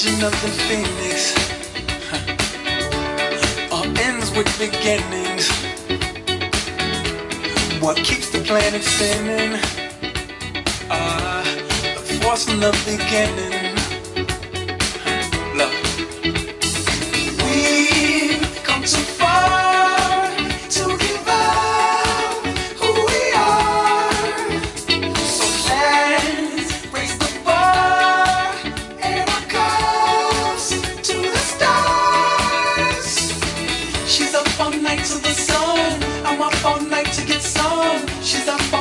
origin of the phoenix all ends with beginnings. What keeps the planet spinning? The force from the beginning. Love. We've come too far to give up who we are. So let's raise the bar and our cups to the stars. She's up all night to the sun. I'm up all night to get some. She's up